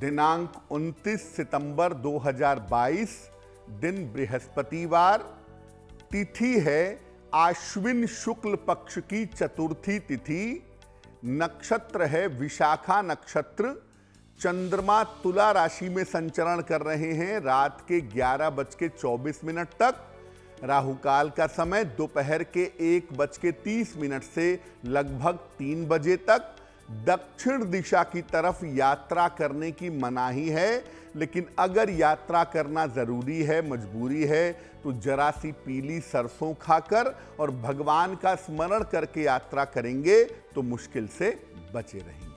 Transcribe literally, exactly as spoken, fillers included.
दिनांक उनतीस सितंबर दो हज़ार बाईस, दिन बृहस्पतिवार, तिथि है आश्विन शुक्ल पक्ष की चतुर्थी तिथि, नक्षत्र है विशाखा नक्षत्र, चंद्रमा तुला राशि में संचरण कर रहे हैं रात के ग्यारह बज के चौबीस मिनट तक। राहु काल का समय दोपहर के एक बज के तीस मिनट से लगभग तीन बजे तक। दक्षिण दिशा की तरफ यात्रा करने की मनाही है, लेकिन अगर यात्रा करना जरूरी है, मजबूरी है, तो जरा सी पीली सरसों खाकर और भगवान का स्मरण करके यात्रा करेंगे तो मुश्किल से बचे रहेंगे।